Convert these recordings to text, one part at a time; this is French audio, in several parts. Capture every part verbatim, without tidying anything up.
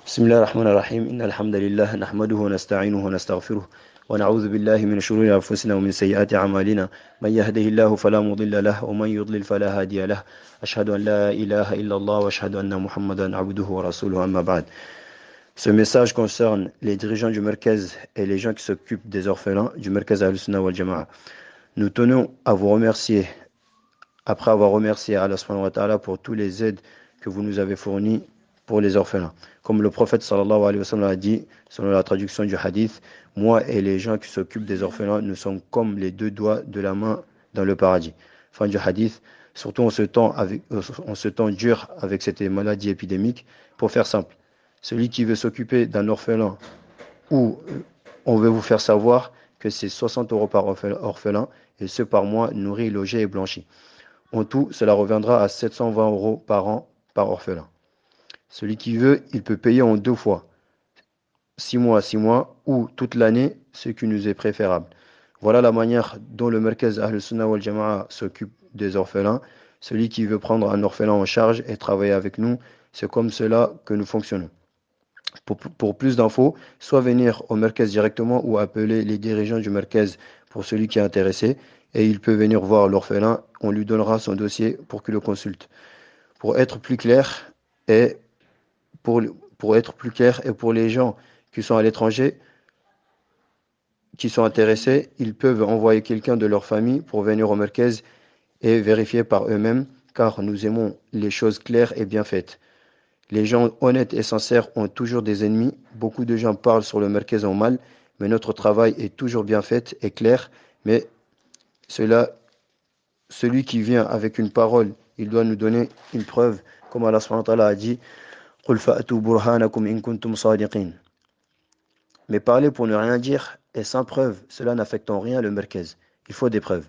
بسم الله الرحمن الرحيم إن الحمد لله نحمده ونستعينه ونستغفره ونعوذ بالله من شرور أنفسنا ومن سيئات أعمالنا من يهده الله فلا مضل له ومن يضلل فلا هادي له أشهد أن لا إله إلا الله وأشهد أن محمدا عبده ورسوله أما بعد. Ce message concerne les dirigeants du Merkez et les gens qui s'occupent des orphelins du Merkez Ahl-Sunnah wal Jama'a. Nous tenons à vous remercier, après avoir remercié Allah subhanahu wa ta'ala pour tous les aides que vous nous avez fournies pour les orphelins. Comme le prophète sallallahu alayhi wa sallam a dit, selon la traduction du hadith, moi et les gens qui s'occupent des orphelins, nous sommes comme les deux doigts de la main dans le paradis. Fin du hadith. Surtout en ce temps, avec, en ce temps dur avec cette maladie épidémique. Pour faire simple, celui qui veut s'occuper d'un orphelin, ou on veut vous faire savoir que c'est soixante euros par orphelin, et ce par mois, nourri, logé et blanchi. En tout, cela reviendra à sept cent vingt euros par an par orphelin. Celui qui veut, il peut payer en deux fois, six mois, six mois, ou toute l'année, ce qui nous est préférable. Voilà la manière dont le Merkez Ahl-Sunnah wal Jama'a s'occupe des orphelins. Celui qui veut prendre un orphelin en charge et travailler avec nous, c'est comme cela que nous fonctionnons. Pour, pour plus d'infos, soit venir au Merkez directement ou appeler les dirigeants du Merkez pour celui qui est intéressé, et il peut venir voir l'orphelin, on lui donnera son dossier pour qu'il le consulte. Pour être plus clair, et pour, pour être plus clair, et pour les gens qui sont à l'étranger, qui sont intéressés, ils peuvent envoyer quelqu'un de leur famille pour venir au Merkez et vérifier par eux-mêmes, car nous aimons les choses claires et bien faites. Les gens honnêtes et sincères ont toujours des ennemis. Beaucoup de gens parlent sur le Merkez en mal, mais notre travail est toujours bien fait et clair. Mais cela, celui qui vient avec une parole, il doit nous donner une preuve, comme Allah subhanahu wa ta'ala a dit, قُلْ فَأْتُوا بُرْهَانَكُمْ إِن كُنتُمْ صَادِقِينَ. Mais parler pour ne rien dire et sans preuve, cela n'affecte en rien le Merkez. Il faut des preuves.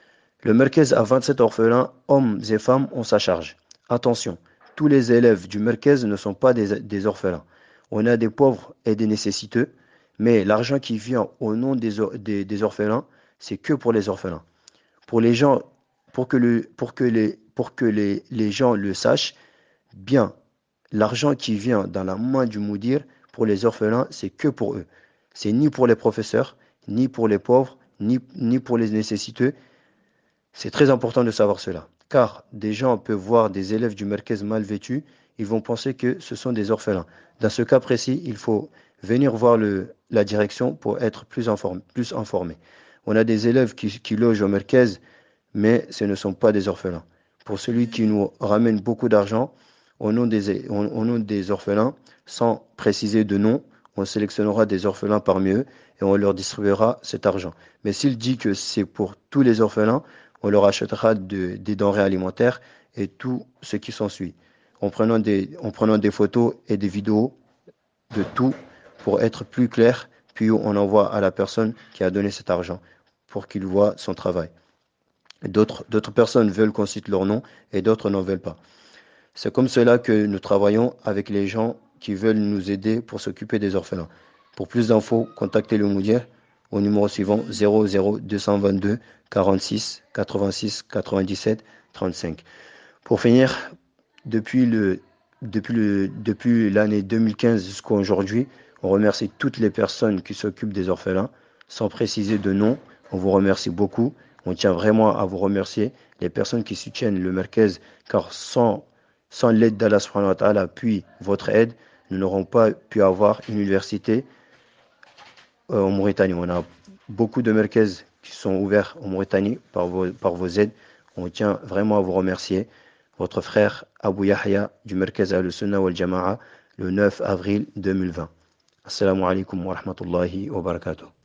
Le Merkez a vingt-sept orphelins, hommes et femmes, ont sa charge. Attention, tous les élèves du Merkez ne sont pas des, des orphelins. On a des pauvres et des nécessiteux, mais l'argent qui vient au nom des, des, des orphelins, c'est que pour les orphelins. Pour les gens, pour que, le, pour que, les, pour que les, les gens le sachent bien, l'argent qui vient dans la main du moudir pour les orphelins, c'est que pour eux. C'est ni pour les professeurs, ni pour les pauvres, ni, ni pour les nécessiteux. C'est très important de savoir cela, car des gens peuvent voir des élèves du Merkez mal vêtus, ils vont penser que ce sont des orphelins. Dans ce cas précis, il faut venir voir le, la direction pour être plus informé, plus informé. On a des élèves qui, qui logent au Merkez, mais ce ne sont pas des orphelins. Pour celui qui nous ramène beaucoup d'argent, au nom des, au, au nom des orphelins, sans préciser de nom, on sélectionnera des orphelins parmi eux et on leur distribuera cet argent. Mais s'il dit que c'est pour tous les orphelins, on leur achètera de, des denrées alimentaires et tout ce qui s'ensuit, en prenant des, en prenant des photos et des vidéos de tout pour être plus clair, puis on envoie à la personne qui a donné cet argent pour qu'il voit son travail. D'autres, d'autres personnes veulent qu'on cite leur nom et d'autres n'en veulent pas. C'est comme cela que nous travaillons avec les gens qui veulent nous aider pour s'occuper des orphelins. Pour plus d'infos, contactez le Moudir au numéro suivant zéro zéro deux cent vingt-deux quarante-six quatre-vingt-six quatre-vingt-dix-sept trente-cinq. Pour finir, depuis le depuis le depuis l'année deux mille quinze jusqu'à aujourd'hui, on remercie toutes les personnes qui s'occupent des orphelins, sans préciser de nom. On vous remercie beaucoup. On tient vraiment à vous remercier les personnes qui soutiennent le Merkez, car sans sans l'aide d'Allah subhanahu wa ta'ala, puis votre aide, nous n'aurons pas pu avoir une université euh, en Mauritanie. On a beaucoup de Merkez qui sont ouverts en Mauritanie par vos, par vos aides. On tient vraiment à vous remercier. Votre frère Abou Yahya du Merkez Ahl-Sunnah wal Jama'a, le neuf avril deux mille vingt. Assalamu alaikum wa rahmatullahi wa barakatuh.